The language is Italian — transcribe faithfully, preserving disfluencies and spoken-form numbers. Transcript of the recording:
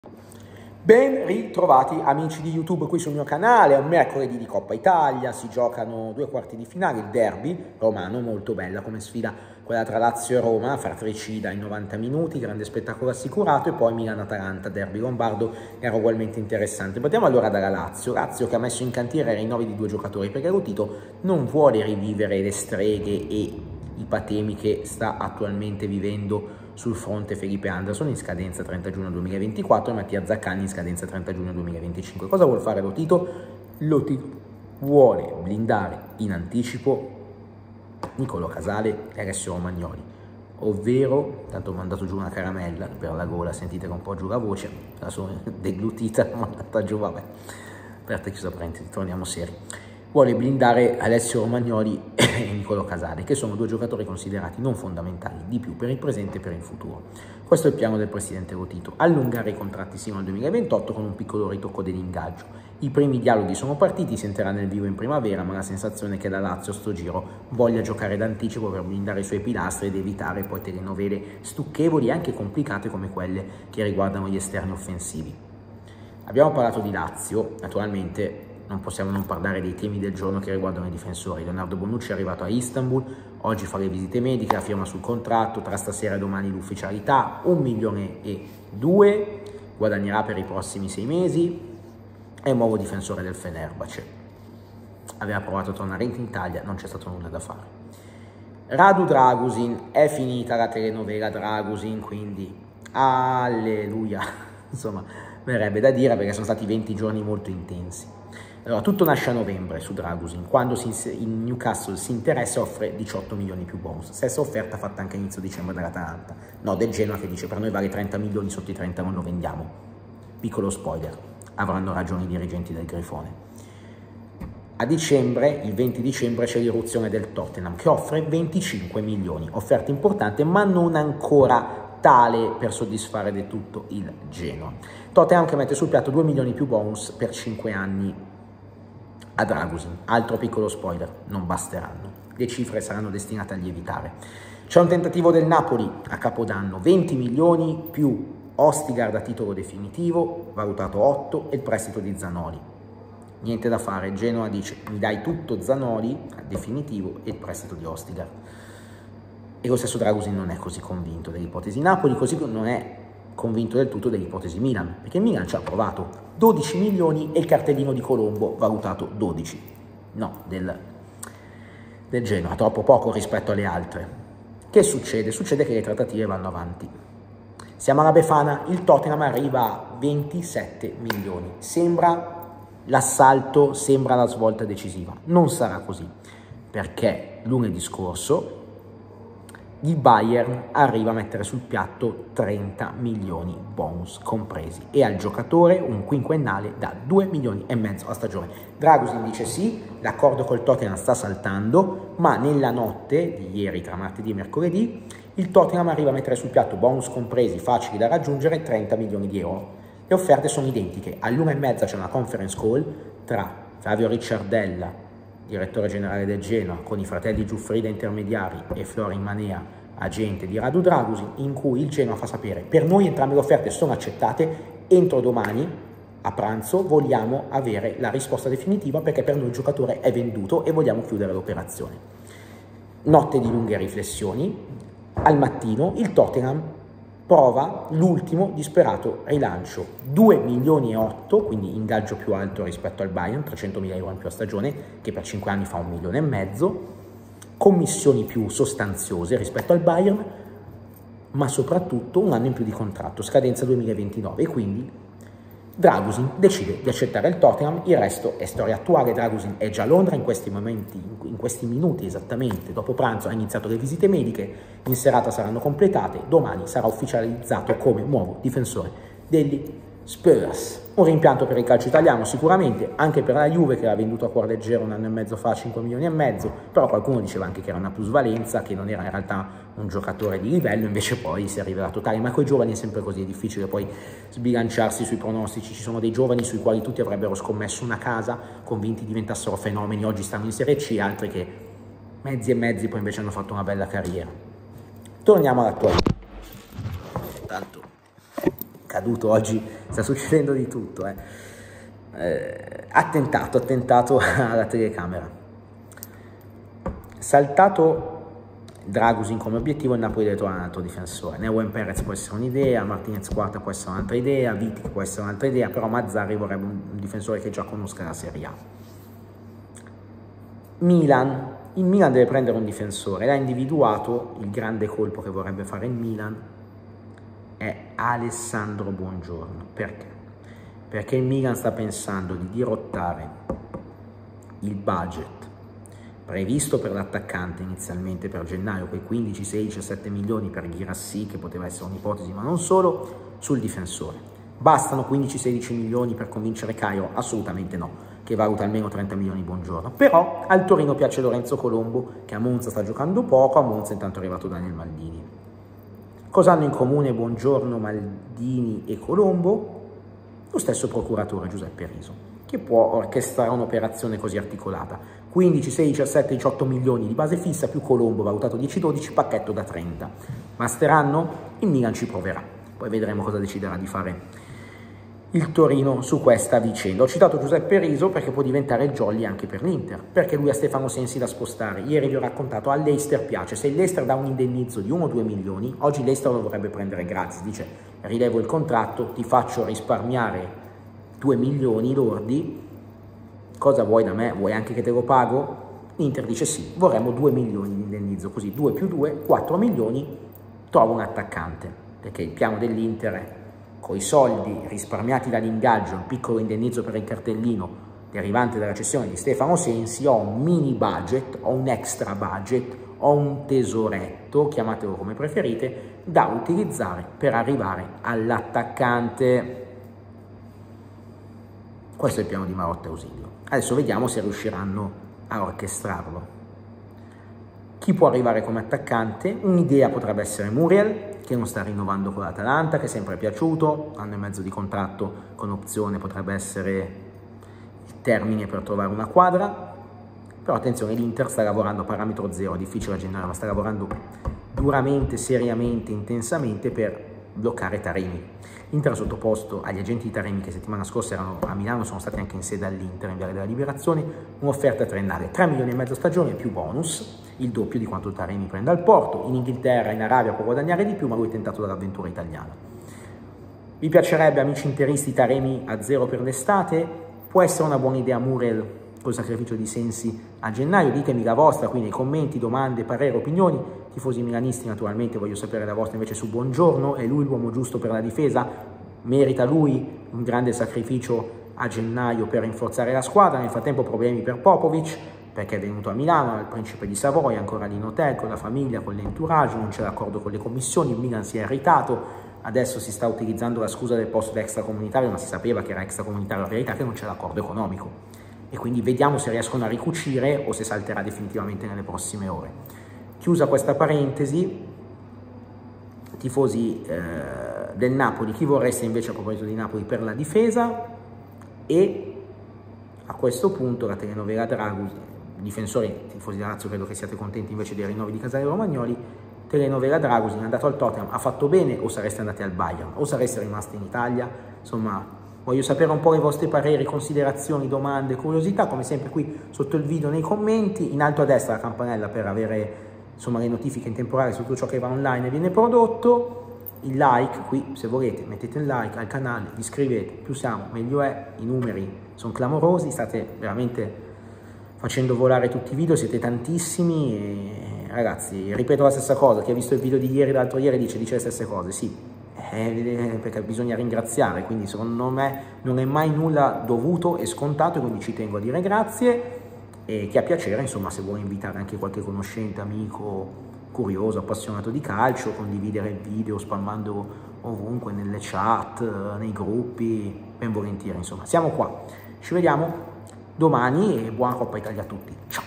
Ben ritrovati amici di YouTube qui sul mio canale. È un mercoledì di Coppa Italia, si giocano due quarti di finale, il derby romano, molto bella come sfida quella tra Lazio e Roma, fratricida in novanta minuti, grande spettacolo assicurato, e poi Milan-Atalanta, derby lombardo, era ugualmente interessante. Partiamo allora dalla Lazio, Lazio che ha messo in cantiere i rinnovi di due giocatori perché Lotito non vuole rivivere le streghe e i patemi che sta attualmente vivendo sul fronte Felipe Anderson in scadenza trenta giugno duemilaventiquattro e Mattia Zaccagni in scadenza trenta giugno duemilaventicinque. Cosa vuol fare Lotito? Lotito vuole blindare in anticipo Niccolò Casale e Alessio Romagnoli, ovvero, tanto ho mandato giù una caramella per la gola, sentite che un po' giù la voce, la sono deglutita, l'ho mandata giù, vabbè, aperta e chiusa parentesi, torniamo seri. Vuole blindare Alessio Romagnoli e Niccolò Casale, che sono due giocatori considerati non fondamentali di più per il presente e per il futuro. Questo è il piano del presidente Lotito: allungare i contratti sino al duemilaventotto con un piccolo ritocco dell'ingaggio. I primi dialoghi sono partiti, si entrerà nel vivo in primavera, ma la sensazione è che la Lazio sto giro voglia giocare d'anticipo per blindare i suoi pilastri ed evitare poi telenovele stucchevoli e anche complicate come quelle che riguardano gli esterni offensivi. Abbiamo parlato di Lazio, naturalmente non possiamo non parlare dei temi del giorno che riguardano i difensori. Leonardo Bonucci è arrivato a Istanbul, oggi fa le visite mediche, la firma sul contratto, tra stasera e domani l'ufficialità, un milione e due, guadagnerà per i prossimi sei mesi, è un nuovo difensore del Fenerbahce. Aveva provato a tornare in Italia, non c'è stato nulla da fare. Radu Dragusin, è finita la telenovela Dragusin, quindi alleluia, insomma, verrebbe da dire perché sono stati venti giorni molto intensi. Allora, tutto nasce a novembre su Dragusin, quando si, in Newcastle si interessa e offre diciotto milioni più bonus. Stessa offerta fatta anche a inizio dicembre dall'Atalanta, no, del Genoa, che dice per noi vale trenta milioni, sotto i trenta non lo vendiamo. Piccolo spoiler, avranno ragione i dirigenti del Grifone. A dicembre, il venti dicembre, c'è l'irruzione del Tottenham che offre venticinque milioni, offerta importante ma non ancora tale per soddisfare del tutto il Genoa. Tottenham che mette sul piatto due milioni più bonus per cinque anni a Dragusin. Altro piccolo spoiler, non basteranno, le cifre saranno destinate a lievitare. C'è un tentativo del Napoli a Capodanno, venti milioni più Ostigard a titolo definitivo, valutato otto, e il prestito di Zanoli. Niente da fare, Genoa dice mi dai tutto Zanoli a definitivo e il prestito di Ostigard. E lo stesso Dragusin non è così convinto dell'ipotesi Napoli, così non è convinto del tutto dell'ipotesi Milan, perché Milan ci ha provato dodici milioni e il cartellino di Colombo valutato dodici, no, del, del Genoa, troppo poco rispetto alle altre. Che succede? Succede che le trattative vanno avanti. Siamo alla Befana, il Tottenham arriva a ventisette milioni, sembra l'assalto, sembra la svolta decisiva. Non sarà così, perché lunedì scorso il Bayern arriva a mettere sul piatto trenta milioni bonus compresi e al giocatore un quinquennale da due milioni e mezzo a stagione. Dragusin dice sì, l'accordo col Tottenham sta saltando, ma nella notte di ieri tra martedì e mercoledì il Tottenham arriva a mettere sul piatto bonus compresi facili da raggiungere trenta milioni di euro. Le offerte sono identiche, all'una e mezza c'è una conference call tra Flavio Ricciardella, direttore generale del Genoa, con i fratelli Giuffrida intermediari e Florin Manea, agente di Radu Dragusin, in cui il Genoa fa sapere: per noi entrambe le offerte sono accettate, entro domani a pranzo vogliamo avere la risposta definitiva perché per noi il giocatore è venduto e vogliamo chiudere l'operazione. Notte di lunghe riflessioni, al mattino il Tottenham prova l'ultimo disperato rilancio, due milioni e otto, quindi ingaggio più alto rispetto al Bayern, trecentomila euro in più a stagione, che per cinque anni fa un milione e mezzo, commissioni più sostanziose rispetto al Bayern, ma soprattutto un anno in più di contratto, scadenza duemilaventinove, e quindi Dragusin decide di accettare il Tottenham. Il resto è storia attuale. Dragusin è già a Londra in questi momenti, in questi minuti esattamente, dopo pranzo ha iniziato le visite mediche, in serata saranno completate, domani sarà ufficializzato come nuovo difensore degli Spurs. Un rimpianto per il calcio italiano sicuramente, anche per la Juve che l'ha venduto a cuor leggero un anno e mezzo fa, cinque milioni e mezzo, però qualcuno diceva anche che era una plusvalenza, che non era in realtà un giocatore di livello, invece poi si è rivelato tale. Ma con i giovani è sempre così, è difficile poi sbilanciarsi sui pronostici. Ci sono dei giovani sui quali tutti avrebbero scommesso una casa, convinti diventassero fenomeni, oggi stanno in Serie C, altri che mezzi e mezzi poi invece hanno fatto una bella carriera. Torniamo all'attualità. Tanto caduto oggi, sta succedendo di tutto, eh. Eh, attentato, attentato alla telecamera. Saltato Dragusin come obiettivo, il Napoli deve trovare un altro difensore. Neuen Perez può essere un'idea, Martinez Quarta può essere un'altra idea, Vitic può essere un'altra idea, però Mazzarri vorrebbe un, un difensore che già conosca la Serie A. Milan, il Milan deve prendere un difensore, l'ha individuato, il grande colpo che vorrebbe fare il Milan è Alessandro Buongiorno. Perché? Perché il Milan sta pensando di dirottare il budget previsto per l'attaccante inizialmente per gennaio, quei quindici, sedici, diciassette milioni per Guirassy, che poteva essere un'ipotesi, ma non solo, sul difensore. Bastano quindici sedici milioni per convincere Caio? Assolutamente no, che valuta almeno trenta milioni Buongiorno. Però al Torino piace Lorenzo Colombo, che a Monza sta giocando poco, a Monza intanto è arrivato Daniel Maldini. Cosa hanno in comune Buongiorno, Maldini e Colombo? Lo stesso procuratore Giuseppe Riso, che può orchestrare un'operazione così articolata. quindici, sedici, diciassette, diciotto milioni di base fissa più Colombo valutato dieci dodici, pacchetto da trenta. Basteranno? Il Milan ci proverà. Poi vedremo cosa deciderà di fare il Torino su questa vicenda. Ho citato Giuseppe Riso perché può diventare il jolly anche per l'Inter, perché lui ha Stefano Sensi da spostare. Ieri vi ho raccontato, a Leicester piace, se il Leicester dà un indennizzo di uno o due milioni, oggi Leicester lo vorrebbe prendere gratis, dice rilevo il contratto, ti faccio risparmiare due milioni lordi, cosa vuoi da me? Vuoi anche che te lo pago? L'Inter dice sì, vorremmo due milioni di indennizzo, così due più due, quattro milioni, trovo un attaccante, perché il piano dell'Inter è con i soldi risparmiati dall'ingaggio, un piccolo indennizzo per il cartellino derivante dalla cessione di Stefano Sensi, ho un mini budget, ho un extra budget, ho un tesoretto, chiamatelo come preferite, da utilizzare per arrivare all'attaccante. Questo è il piano di Marotta e Ausilio. Adesso vediamo se riusciranno a orchestrarlo. Chi può arrivare come attaccante? Un'idea potrebbe essere Muriel, che non sta rinnovando con l'Atalanta, che è sempre piaciuto, anno e mezzo di contratto con opzione potrebbe essere il termine per trovare una quadra, però attenzione, l'Inter sta lavorando a parametro zero, difficile a gennaio, ma sta lavorando duramente, seriamente, intensamente per bloccare Taremi. L'Inter ha sottoposto agli agenti di Taremi, che settimana scorsa erano a Milano, sono stati anche in sede all'Inter in Viale della Liberazione, un'offerta triennale, tre milioni e mezzo a stagione più bonus, il doppio di quanto Taremi prende al Porto. In Inghilterra, in Arabia può guadagnare di più, ma lui è tentato dall'avventura italiana. Vi piacerebbe, amici interisti, Taremi a zero per l'estate? Può essere una buona idea Muriel col sacrificio di Sensi a gennaio? Ditemi la vostra qui nei commenti, domande, pareri, opinioni. Tifosi milanisti, naturalmente voglio sapere la vostra invece su Buongiorno. È lui l'uomo giusto per la difesa? Merita lui un grande sacrificio a gennaio per rinforzare la squadra? Nel frattempo problemi per Popovic, perché è venuto a Milano, al Principe di Savoia, ancora lì in hotel, con la famiglia, con l'entourage, non c'è l'accordo con le commissioni, il Milan si è irritato, adesso si sta utilizzando la scusa del posto extracomunitario, ma si sapeva che era extracomunitario, la verità è che non c'è l'accordo economico. E quindi vediamo se riescono a ricucire o se salterà definitivamente nelle prossime ore. Chiusa questa parentesi, tifosi eh, del Napoli, chi vorreste invece a proposito di Napoli per la difesa? E a questo punto la telenovela Dragusin, difensori, tifosi da Lazio, credo che siate contenti invece dei rinnovi di Casale Romagnoli. Telenovela Dragusin, è andato al Tottenham, ha fatto bene o sareste andati al Bayern o sareste rimasti in Italia? Insomma, voglio sapere un po' i vostri pareri, considerazioni, domande, curiosità, come sempre qui sotto il video nei commenti, in alto a destra la campanella per avere insomma le notifiche in tempo reale su tutto ciò che va online e viene prodotto. Il like qui, se volete, mettete il like al canale, vi iscrivete, più siamo meglio è, i numeri sono clamorosi, state veramente facendo volare tutti i video, siete tantissimi e ragazzi, ripeto la stessa cosa, chi ha visto il video di ieri, l'altro ieri dice, dice le stesse cose, sì, eh, perché bisogna ringraziare, quindi secondo me non è mai nulla dovuto e scontato, quindi ci tengo a dire grazie e chi ha piacere, insomma, se vuole invitare anche qualche conoscente, amico, curioso, appassionato di calcio, condividere il video spammando ovunque, nelle chat, nei gruppi, ben volentieri, insomma, siamo qua. Ci vediamo domani e buona Coppa Italia a tutti. Ciao!